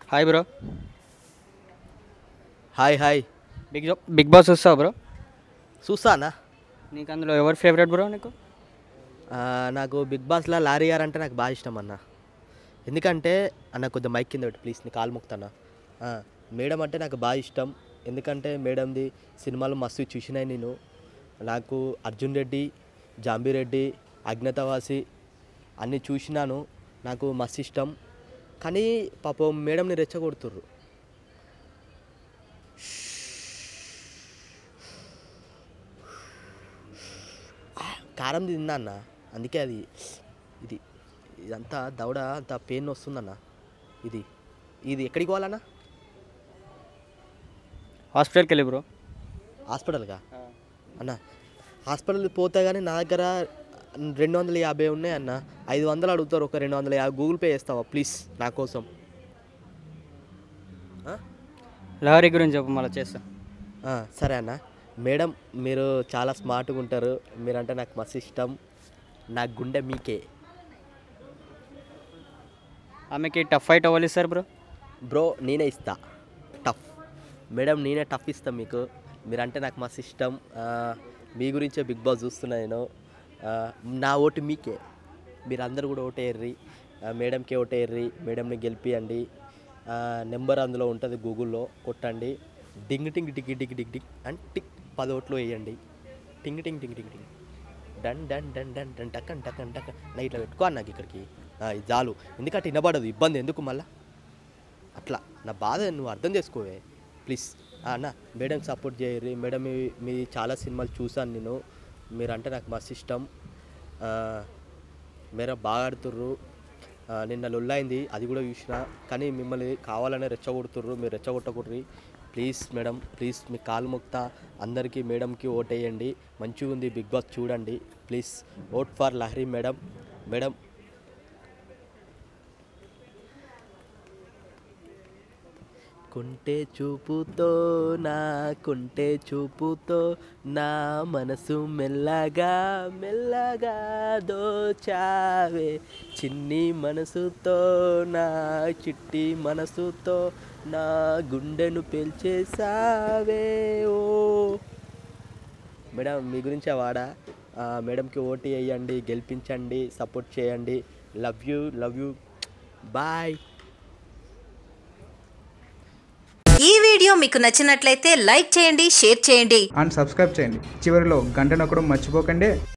Hi bro. Hi hi. Bigg Boss చూస్తావా bro? చూస్తానా? నీకు అందులో ఎవరు ఫేవరెట్ బ్రో నీకు? నాకు బిగ్ బాస్లో లారీ గారు అంటే నాకు బాగా ఇష్టం అన్న. ఎందుకంటే అన్న కొద్దిగా మైక్ కింద పెట్టి ప్లీజ్, నీ కాలు మొక్కుతానా. మేడం అంటే నాకు బాగా ఇష్టం. ఎందుకంటే మేడంది సినిమాలు మస్తు చూసినాయి నేను. నాకు అర్జున్ రెడ్డి, జాంబీరెడ్డి, అజ్ఞాతవాసి అన్నీ చూసినాను. నాకు మస్తు ఇష్టం. కానీ పాపం మేడంని రెచ్చగొడుతుర్రు. కారం తిన్నా అన్న, అందుకే అది ఇది ఇదంతా దవడ అంత పెయిన్ వస్తుందన్న. ఇది ఇది ఎక్కడికి పోవాలన్నా? హాస్పిటల్కి వెళ్ళి బ్రో. హాస్పిటల్గా అన్న? హాస్పిటల్కి పోతే కానీ నా దగ్గర 250 ఉన్నాయి అన్న. 500 అడుగుతారు, ఒక 250 గూగుల్ పే చేస్తావా ప్లీజ్ నా కోసం? లహరి గురించి చెప్పు, మళ్ళీ చేస్తా. సరే అన్న. మేడం మీరు చాలా స్మార్ట్గా ఉంటారు. మీరంటే నాకు మస్తు ఇష్టం. నా గుండె మీకే. ఆమెకి టఫ్ ఫైట్ అవ్వాలి సార్ బ్రో. బ్రో నేనే ఇస్తా టఫ్. మేడం నేనే టఫ్ ఇస్తాను మీకు. మీరంటే నాకు మస్తు ఇష్టం. మీ గురించే బిగ్ బాస్ చూస్తున్నా నేను. నా ఓటు మీకే. మీరందరూ కూడా ఓటేర్రి, మేడంకే ఓటేర్రి. మేడంని గెలిపియండి. నెంబర్ అందులో ఉంటుంది, గూగుల్లో కొట్టండి. డింగ్ టింగ్ టిగ్ టిగ్ టిగ్ టిగ్ అండ్ టిక్ 10 ఓట్లు వేయండి. టింగ్ టింగ్ టింగ్ టింగ్ టింగ్ డన్ డన్ డన్ డన్ డన్ టకన్ టకన్ టకన్. నా ఇట్లా పెట్టుకో నాకు ఇక్కడికి. ఇది చాలు. ఎందుకంటే వినబడదు, ఇబ్బంది ఎందుకు మళ్ళా అట్లా. నా బాధ నువ్వు అర్థం చేసుకోవే ప్లీజ్. అన్న మేడంకి సపోర్ట్ చేయర్రి. మేడం మీ చాలా సినిమాలు చూసాను నేను. మీరంటే నాకు మస్తు ఇష్టం. మీరు బాగా ఆడుతుర్రు. నిన్న లొల్లైంది, అది కూడా చూసిన. కానీ మిమ్మల్ని కావాలనే రెచ్చగొడుతుర్రు. మీరు రెచ్చగొట్టకూడరి ప్లీజ్ మేడం, ప్లీజ్ మీ కాలు మొక్తా. అందరికీ మేడంకి ఓటేయండి. మంచిగా ఉంది బిగ్ బాస్, చూడండి please. Vote for Lahari madam. Madam కుంటే చూపుతో కుంటే చూపుతో నా మనసు మెల్లగా మెల్లగా దోచావే. చిన్ని మనసుతో నా చిట్టి మనసుతో నా గుండెను పేల్చేసావే. ఓ మేడం మీ గురించే వాడా. మేడంకి ఓటు వేయండి, గెలిపించండి, సపోర్ట్ చేయండి. Love you bye. ఈ వీడియో మీకు నచ్చినట్లయితే లైక్ చేయండి, షేర్ చేయండి అండ్ సబ్స్క్రైబ్ చేయండి. చివరిలో గంట నొక్కడం మర్చిపోకండి.